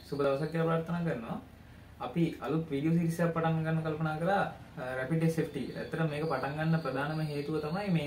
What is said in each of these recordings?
සුබ දවසක් කියලා ප්‍රාර්ථනා කරනවා. අපි අලුත් වීඩියෝ සීරීස් එකක් පටන් ගන්න කල්පනා කරා Rapid SFT. ඇත්තටම මේක පටන් ගන්න ප්‍රධානම හේතුව තමයි මේ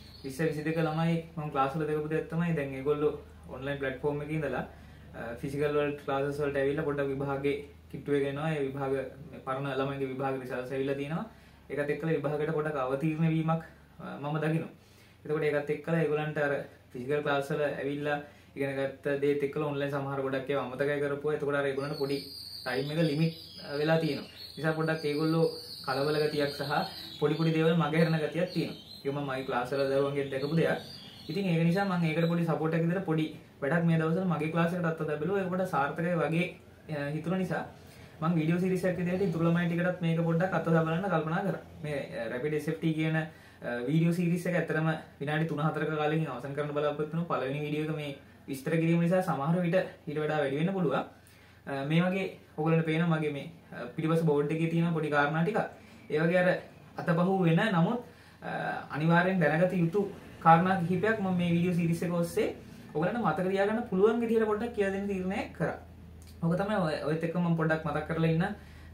20 22 ළමයි මම ක්ලාස් වල දෙකපු දෙයක් තමයි දැන් ඒගොල්ලෝ ඔන්ලයින් ප්ලැට්ෆෝම් එකේ ඉඳලා ෆිසිකල් වර්ල්ඩ් ක්ලාසස් වලට ඇවිල්ලා පොඩ්ඩක් විභාගේ කිට්ටුවේ ගෙනවා. ඒ විභාග පරණ ළමයිගේ විභාග රිසල්ට්ස් ඇවිල්ලා තියෙනවා. ඒකත් එක්කලා විභාගයට පොඩ්ඩක් අවතීර්ණ වීමක් මම දකිනවා. එතකොට ඒකත් එක්කලා ඒගොල්ලන්ට අර ෆිසිකල් ක්ලාස් වල ඇවිල්ලා ඉගෙන ගත්ත දේත් එක්කලා ඔන්ලයින් සමහර ගොඩක් ඒවා අමතකයි කරපුවා. එතකොට අර ඒගොල්ලන්ට පොඩි ටයිම් එක ලිමිට් වෙලා තියෙනවා. නිසා පොඩ්ඩක් ඒගොල්ලෝ කලබල ගතියක් සහ පොඩි දේවල් මගහැරන ගතියක් තියෙනවා. ඒක මම මගේ ක්ලාස් වල දරුවන්ගෙන් දැකපු දෙයක්. ඉතින් ඒක නිසා මම ඒකට පොඩි සපෝට් එකක් විතර පොඩි වැඩක් මේ දවස්වල මගේ ක්ලාස් එකට අත්ත දැබලුවා. ඒක පොඩ්ඩක් සාර්ථකයි වගේ හිතුන නිසා මම වීඩියෝ සීරීස් එකක් විදිහට ඉතුරු ළමයි ටිකටත් මේක පොඩ්ඩක් අත්ත දැබලන්න කල්පනා කරා. මේ Rapid SFT කියන වීඩියෝ සීරීස් එක ඇත්තටම විනාඩි 3-4ක කාලෙකින් අවසන් කරන්න බලාපොරොත්තු වෙනවා. පළවෙනි වීඩියෝ එක මේ විස්තර කිරීම නිසා සමහර විට ඊට වඩා වැඩි වෙන්න පුළුවන්. මේ වගේ ඔයගොල්ලන්ට පේනවා මගේ මේ පිටිපස්ස බෝඩ් එකේ තියෙන පොඩි කාරණා ටික. ඒ වගේ අර අතපහුව වෙන නමුත් අනිවාර්යෙන් දැනගත යුතු කාරණා කිහිපයක් මම මේ වීඩියෝ සීරීස් එක ඔස්සේ ඔයගොල්ලන්ට මතක තියාගන්න පුළුවන් විදිහට පොඩ්ඩක් කියලා දෙන්න තීරණය කරා. ඔක තමයි ඔයත් එක්ක මම පොඩ්ඩක් මතක් කරලා ඉන්න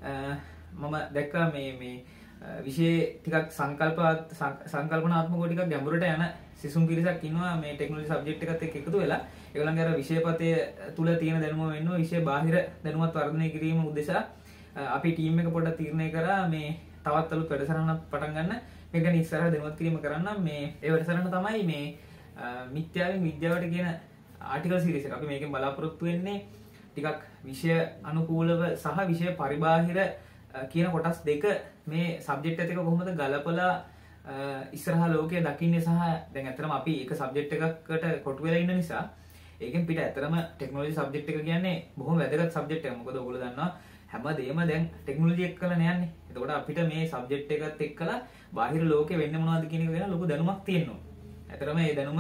මම දැක්කා මේ විෂය ටිකක් සංකල්පනාත්මකව ටිකක් ගැඹුරට යන සිසුන් පිරිසක් ඉන්නවා මේ ටෙක්නොලොජි සබ්ජෙක්ට් එකත් එක්ක එකතු වෙලා. ඒගොල්ලන්ගේ අර විෂයපතේ තුල තියෙන දැනුම වෙන්නවා විෂය බාහිර දැනුමත් වර්ධනය කිරීම උදෙසා අපි ටීම් එක පොඩ්ඩක් තීරණය කරා මේ තවත් අලුත් වැඩසටහනක් පටන් ගන්න. මේක ගැන ඉස්සරහ දැනුවත් කිරීම කරන්න මේ ඒ වැඩසටහන තමයි මේ මිත්‍යාවෙන් විද්‍යාවට කියන ආටිකල් සීරීස් එක. අපි මේකෙන් බලාපොරොත්තු වෙන්නේ ටිකක් විෂය අනුකූලව සහ විෂය පරිබාහිර කියන කොටස් දෙක මේ සබ්ජෙක්ට් එකත් එක්ක කොහොමද ගලපලා ඉස්සරහා ලෝකය දකින්නේ සහ දැන් ඇත්තටම අපි එක සබ්ජෙක්ට් එකකට කොටු වෙලා ඉන්න නිසා ඒකෙන් පිට ඇත්තටම ටෙක්නොලොජි සබ්ජෙක්ට් එක කියන්නේ බොහොම වැදගත් සබ්ජෙක්ට් එකක්. මොකද ඔයගොල්ලෝ දන්නවා හැමදේම දැන් ටෙක්නොලොජි එක්කලා නෑන්නේ. එතකොට අපිට මේ සබ්ජෙක්ට් එකත් එක්කලා බාහිර ලෝකෙ වෙන්නේ මොනවද කියන එක ගැන ලොකු දැනුමක් තියෙනවා. ඇත්තටම මේ දැනුම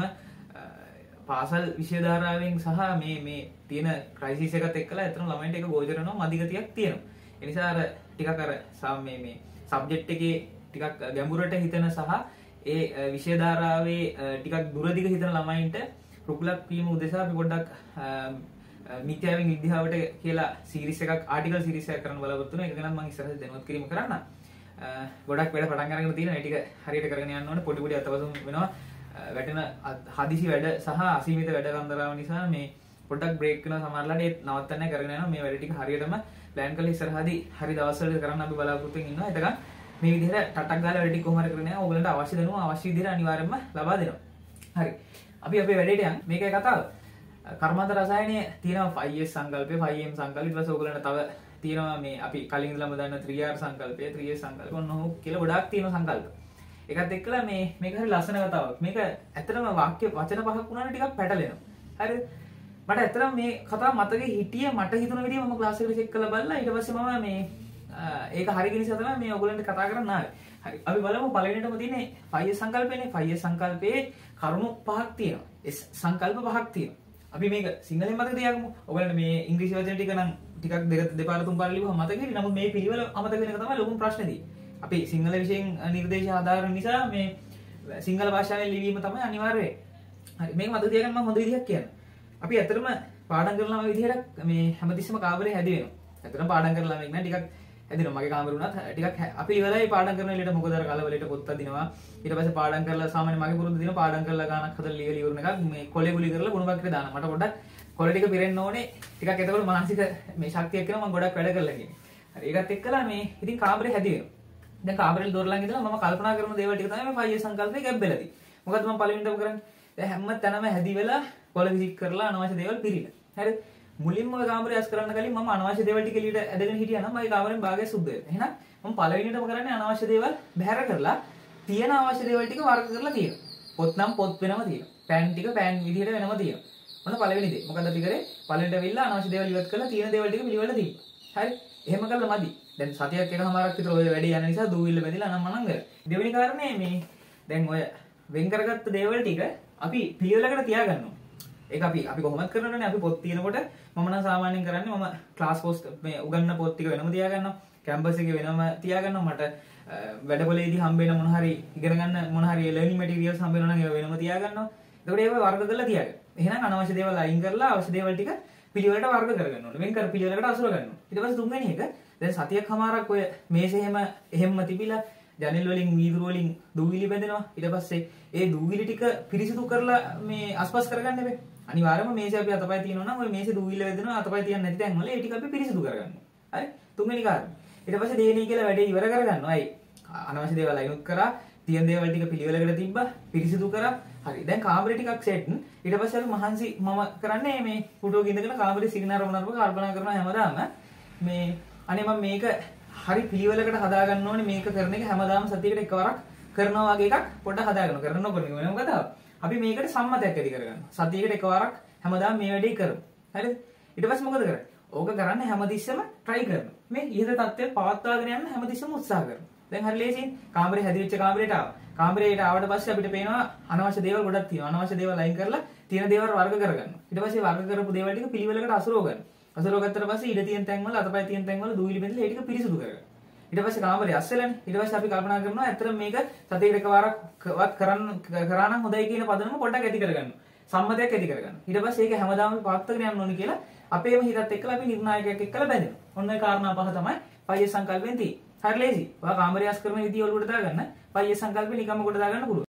පාසල් විෂය ධාරාවෙන් සහ මේ තියෙන ක්‍රයිසිස් එකත් එක්කලා ඇත්තටම ළමයින්ට ඒක ගෝචර වෙනවා මදි ගතියක් තියෙනවා. ඒ නිසා අර ටිකක් අර මේ සබ්ජෙක්ට් එකේ ටිකක් ගැඹුරට හිතන සහ ඒ විෂය ධාරාවේ ටිකක් දුරදිග හිතන ළමයින්ට රුකුලක් වීම උදෙසා අපි පොඩ්ඩක් මිත්‍යාවෙන් විද්‍යාවට කියලා සීරීස් එකක් ආටිකල් සීරීස් එකක් කරන්න බලාපොරොත්තු වෙනවා. ඒක ගැන මම ඉස්සරහට දැනුවත් කිරීම කරන්න. ගොඩක් වැඩ පටන් අරගෙන තියෙනවා. ඒ ටික හරියට කරගෙන යන්න ඕනේ. පොඩි අතවසුම් වෙනවා. වැටෙන හදිසි වැඩ සහ අසීමිත වැඩ කන්දරාව නිසා මේ පොඩ්ඩක් බ්‍රේක් වෙනවා. සමහරවිට ඒ නවත්තන්න කරගෙන යනවා. මේ වැඩ ටික හරියටම ප්ලෑන් කරලා ඉස්සරහදී හරි දවස්වල කරන්න අපි බලාපොරොත්තු වෙමින් ඉන්නවා. එතකන් මේ විදිහට ටටක් ගාලා වැඩ ටික කොහොම හරි කරගෙන යනවා. ඕගලන්ට අවශ්‍ය දැනුම අවශ්‍ය විදිහට අනිවාර්යයෙන්ම ලබා දෙනවා. හරි. අපි අපේ වැඩේට යන්න. මේකයි කතාව. කර්මාන්ත රසායනයේ තියෙනවා 5S සංකල්පය, 5M සංකල්පය. ඊට පස්සේ ඕගලන්ට තව තියෙනවා මේ අපි කලින් ඉඳලාම දන්න 3R සංකල්පය, 3S සංකල්ප ඔන්නෝ කියලා ගොඩාක් තියෙනවා සංකල්ප. ඒකත් එක්කලා මේක හරි ලස්සන කතාවක්. මේක ඇත්තටම වාක්‍ය වචන පහක් වුණාට ටිකක් පැටලෙනවා. හරිද? මට ඇත්තටම මේ කතාව මතකෙ හිටියේ මට හිතුන විදිහ මම ක්ලාස් එකට චෙක් කරලා බලලා ඊට පස්සේ මම මේ ඒක හරි කියන නිසා තමයි මේ ඔයගොල්ලන්ට කතා කරන්න ආවේ. හරි. අපි බලමු පළවෙනිටම තියෙන්නේ 5S සංකල්පයනේ. 5S සංකල්පයේ කරුණු පහක් තියෙනවා. S සංකල්ප පහක් තියෙනවා. අපි මේක සිංහලෙන් මතක තියාගමු. ඔයගොල්ලන්ට මේ ඉංග්‍රීසි වචන ටික නම් ටිකක් දෙපාර තුන් පාර ලියුවම මතක හිටියි. නමුත් මේ පිළිවෙල අමතක වෙන එක තමයි ලොකුම ප්‍රශ්නේදී. අපි සිංහල විෂයෙන් නිර්දේශ ආධාර නිසා මේ සිංහල භාෂාවෙන් ලිවීම තමයි අනිවාර්ය වෙන්නේ. හරි. මේක මතක තියාගන්න මම හොඳ විදිහක් කියන්න. අපි ඇත්තටම පාඩම් කරන ළමයි විදිහට මේ හැමතිස්සෙම කාමරේ හැදි වෙනවා. ඇත්තටම පාඩම් කරන ළමෙක් නෑ ටිකක් හැදෙනවා. මගේ කාමරේ උනත් ටිකක් අපි ඉවරයි පාඩම් කරන වෙලේට මොකද අර කලවලට පොත් අදිනවා. ඊට පස්සේ පාඩම් කරලා සාමාන්‍ය මගේ පුරුදු දින පාඩම් කරලා ගානක් හදලා ලියලා ඉවරන එකක් මේ කොලේ ගුලි කරලා ගුණ බක්කේ දානවා. මට පොඩ්ඩක් කොලේ ටික පිරෙන්න ඕනේ. ටිකක් එතකොට මානසික මේ ශක්තියක් එනවා මම ගොඩක් වැඩ කරලා කියන්නේ. හරි. ඒකත් එක්කලා මේ ඉතින් කාමරේ හැදි වෙනවා. දැන් කාමරේ දොරලන් ඉඳලා මම කල්පනා කරන දේවල් ටික තමයි මේ 5S සංකල්පේ ගැබ් වෙලා තියෙන්නේ. මොකද මම පළවෙනිටම කරන්නේ දැන් හැම තැනම හැදි වෙලා කොළ විසික් කරලා අනවශ්‍ය දේවල් පිළිලා. හරිද? මුලින්ම ඔය කාමරේ ඇස් කරන්න කලින් මම අනවශ්‍ය දේවල් ටික එළියට ඇදගෙන හිටියා නම් මගේ කාමරෙන් භාගය සුද්ධ වෙනවා. එහෙනම් මම පළවෙනිටම කරන්නේ අනවශ්‍ය දේවල් බැහැර කරලා තියෙන අවශ්‍ය දේවල් ටික වර්ග කරලා තියෙනවා. පොත් නම් පොත් වෙනම තියෙනවා. පෑන් ටික පෑන් විදිහට වෙනම තියෙනවා. මොන පළවෙනි දේ. මොකද අපි කරේ පළවෙනිට වෙවිලා අනවශ්‍ය දේවල් ඉවත් කරලා තියෙන දේවල් ටික පිළිවෙල තිබ්බා. හරි? එහෙම කළා මදි. දැන් සතියක් එකමාරක් විතර ඔය වැඩේ යන නිසා දූවිල්ල බැඳිලා නම් මනම් කරා. දෙවෙනි කාරණේ මේ දැන් ඔය වෙන් කරගත්ත දේවල් ටික අපි පිළිවෙලකට තියාගන්නවා. ඒක අපි කොහොමද කරනවනේ අපි පොත් තියෙනකොට මම නම් සාමාන්‍යයෙන් කරන්නේ මම ක්ලාස් පොස්ට් මේ උගන්වන පොත් ටික වෙනම තියාගන්නවා. කැම්පස් එකේ වෙනම තියාගන්නවා. මට වැඩපොලේදී හම්බ වෙන මොන හරි ඉගෙන ගන්න මොන හරි ලර්නින් මැටීරියල්ස් හම්බ වෙනවා නම් ඒවා වෙනම තියාගන්නවා. එතකොට ඒවා වර්ග කරලා තියාගන්න. එහෙනම් අනවශ්‍ය දේවල් අයින් කරලා අවශ්‍ය දේවල් ටික පිළිවෙලට වර්ග කරගන්න ඕනේ. වෙන් කර පිළිවෙලකට අසුර ගන්න ඕනේ. ඊට පස්සේ තුන්වෙනි එක දැන් සතියක් හමාරක් ඔය මේසෙ එහෙම තිබිලා ජනෙල් වලින් වීදුරු වලින් දූවිලි බැඳෙනවා. ඊට පස්සේ ඒ දූවිලි ටික පිරිසිදු කරලා මේ අස්පස් කරගන්න බෑ. අනිවාර්යයෙන්ම මේසෙ අපි අතපය තියෙනවා නම් ඔය මේසෙ දූවිලි වැදෙනවා අතපය තියන්නේ නැති තැන් වල ඒ ටික අපි පිරිසිදු කරගන්න ඕනේ. හරි? තුන්වෙනි කාරණා. ඊට පස්සේ දේනේ කියලා වැඩේ ඉවර කරගන්නවා. අයි අනවශ්‍ය දේවල් අයින් කරා තියෙන දේවල් ටික පිළිවෙලකට තිබ්බා පිරිසිදු කරා. හරි. දැන් කාමරේ ටිකක් සෙට්. ඊට පස්සේ අපි මහන්සි මම කරන්නේ මේ ෆොටෝ ගින්දගෙන කාමරේ සිරිනරමනරම කල්පනා කරනවා හැමදාම මේ අනේ මම මේක හරි පිළිවෙලකට හදා ගන්න ඕනේ මේක කරන එක හැමදාම සතියකට එකවරක් කරනවා වගේ එකක් පොඩ්ඩක් හදා ගන්න. කරනකොට වෙනම කතාවක්. අපි මේකට සම්මතයක් ඇති කරගන්න. සතියකට එකවරක් හැමදාම මේ වැඩේ කරමු. හරිද? ඊට පස්සේ මොකද කරන්නේ? ඕක කරන්න හැමතිස්සෙම try කරනවා. මේ ඉහත තත්ත්වය පවත්වාගෙන යන්න හැමතිස්සෙම උත්සාහ කරනවා. දැන් හරි ලේසියි. කාමරේ හැදිවිච්ච කාමරේට ආවා. කාමරේට ආවට පස්සේ අපිට පේනවා අනවශ්‍ය දේවල් ගොඩක් තියෙනවා. අනවශ්‍ය දේවල් අයින් කරලා තියෙන දේවල් වර්ග කරගන්නවා. ඊට පස්සේ වර්ග කරපු දේවල් ටික පිළිවෙලකට අසුරව ගන්නවා. අසුරව ගත්තට පස්සේ ඉඩ තියෙන තැන් වල අතපය තියෙන තැන් වල දූවිලි බෙදලා ඒ ටික පිරිසිදු කරගන්නවා. ඊට පස්සේ කාමරේ අස්සලනේ. ඊට පස්සේ අපි කල්පනා කරනවා ඇත්තටම මේක සතියකට එකවරක් කරා නම් හොඳයි කියන පදනම පොඩ්ඩක් ඇති කරගන්නවා. සම්මතයක් ඇති කරගන්නවා. ඊට පස්සේ ඒක හැමදාම පවත්වාගෙන යන්න ඕනේ කියලා අපේම හිතත් එක්කලා අපි නිර්ණායකයක් එක්කලා බැඳෙනවා. ඔන්න ඒ කාරණා පහ තමයි පයිය සංකල්පෙන් තියෙන්නේ. හරි ලේසි. ඔයා කාමරේ අස් කරන විදිය ඔලුවට දාගන්න. පයිය සංකල්පෙ නිකම්ම කොට දාගන්න පුළුවන්.